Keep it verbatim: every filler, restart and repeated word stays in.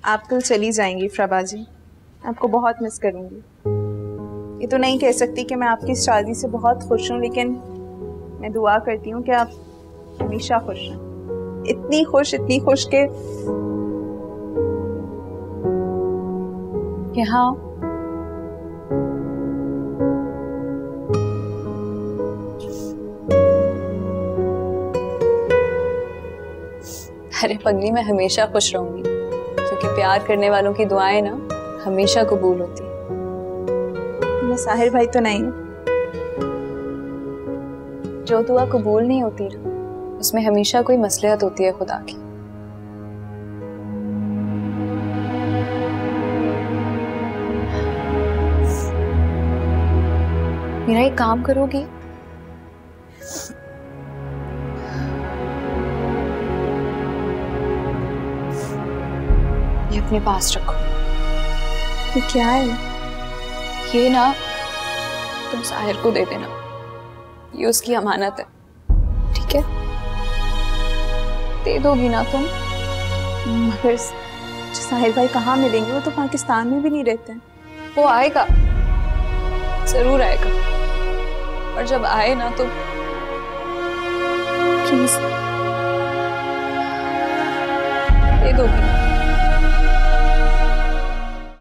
आप कल चली जाएंगी इफ्राबाजी, आपको बहुत मिस करूंगी। ये तो नहीं कह सकती कि मैं आपकी शादी से बहुत खुश हूँ, लेकिन मैं दुआ करती हूँ कि आप हमेशा खुश रहें। इतनी खुश इतनी खुश के यहाँ अरे पगली, मैं हमेशा खुश रहूंगी, क्योंकि प्यार करने वालों की दुआएं ना हमेशा कबूल होती है। मैं साहिर भाई तो नहीं हूँ। जो दुआ कबूल नहीं होती ना, उसमें हमेशा कोई मसलहत होती है खुदा की। मेरा एक काम करोगी? ये अपने पास रखो। ये क्या है? ये ना तुम साहिर को दे देना, ये उसकी अमानत है, ठीक है? दे दोगी ना तुम? मगर साहिर भाई कहाँ मिलेंगे? वो तो पाकिस्तान में भी नहीं रहते हैं। वो आएगा, जरूर आएगा, और जब आए ना तो प्लीज दे दोगी।